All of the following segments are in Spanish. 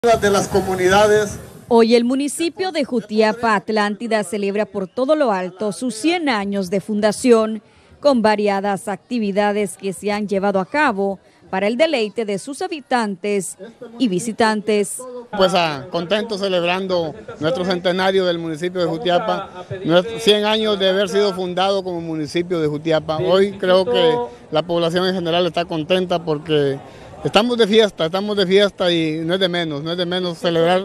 de las comunidades. Hoy el municipio de Jutiapa, Atlántida, celebra por todo lo alto sus 100 años de fundación, con variadas actividades que se han llevado a cabo para el deleite de sus habitantes y visitantes. Pues contentos celebrando nuestro centenario del municipio de Jutiapa, 100 años de haber sido fundado como municipio de Jutiapa. Hoy creo que la población en general está contenta porque estamos de fiesta y no es de menos celebrar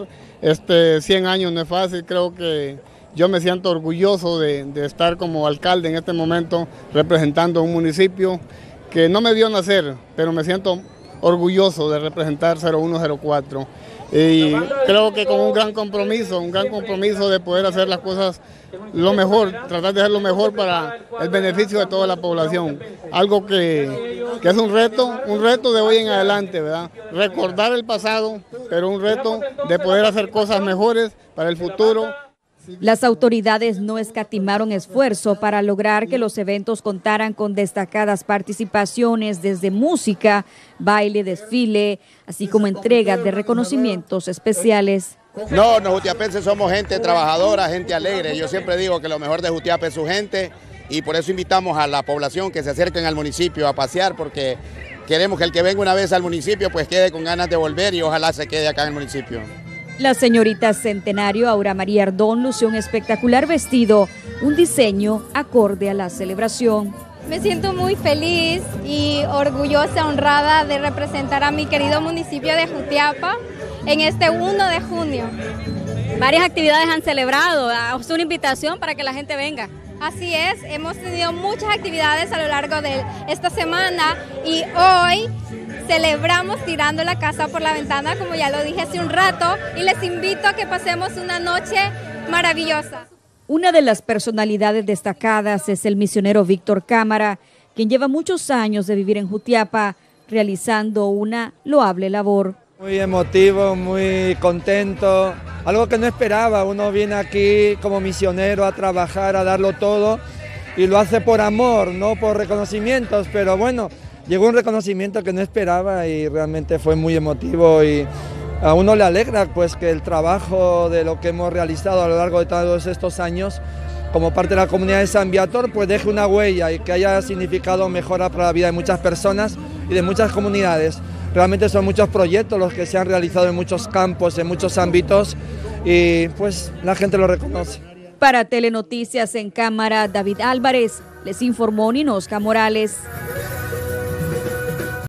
100 años, no es fácil. Creo que yo me siento orgulloso de estar como alcalde en este momento representando a un municipio que no me vio nacer, pero me siento orgulloso de representar 0104. Y creo que con un gran compromiso de poder hacer las cosas lo mejor, tratar de hacer lo mejor para el beneficio de toda la población. Algo que es un reto de hoy en adelante, ¿verdad? Recordar el pasado, pero un reto de poder hacer cosas mejores para el futuro. Las autoridades no escatimaron esfuerzo para lograr que los eventos contaran con destacadas participaciones desde música, baile, desfile, así como entrega de reconocimientos especiales. No, los jutiapenses somos gente trabajadora, gente alegre. Yo siempre digo que lo mejor de Jutiapa es su gente y por eso invitamos a la población que se acerquen al municipio a pasear, porque queremos que el que venga una vez al municipio pues quede con ganas de volver y ojalá se quede acá en el municipio. La señorita Centenario Aura María Ardón lució un espectacular vestido, un diseño acorde a la celebración. Me siento muy feliz y orgullosa, honrada de representar a mi querido municipio de Jutiapa en este 1 de junio. Varias actividades han celebrado, es una invitación para que la gente venga. Así es, hemos tenido muchas actividades a lo largo de esta semana y hoy celebramos tirando la casa por la ventana, como ya lo dije hace un rato, y les invito a que pasemos una noche maravillosa. Una de las personalidades destacadas es el misionero Víctor Cámara, quien lleva muchos años de vivir en Jutiapa, realizando una loable labor. Muy emotivo, muy contento, algo que no esperaba. Uno viene aquí como misionero a trabajar, a darlo todo, y lo hace por amor, no por reconocimientos, pero bueno, llegó un reconocimiento que no esperaba y realmente fue muy emotivo y a uno le alegra pues que el trabajo de lo que hemos realizado a lo largo de todos estos años como parte de la comunidad de San Viator pues deje una huella y que haya significado mejora para la vida de muchas personas y de muchas comunidades. Realmente son muchos proyectos los que se han realizado en muchos campos, en muchos ámbitos y pues la gente lo reconoce. Para Telenoticias en Cámara, David Álvarez, les informó Ninosca Morales.